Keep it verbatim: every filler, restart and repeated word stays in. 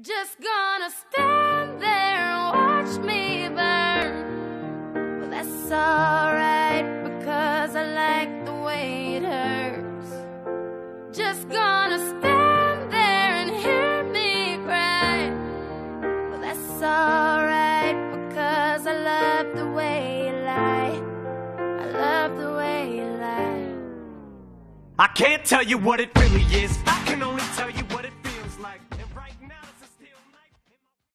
Just gonna stand there and watch me burn. Well, that's alright, because I like the way it hurts. Just gonna stand there and hear me cry. Well, that's alright, because I love the way you lie. I love the way you lie. I can't tell you what it really is. I can only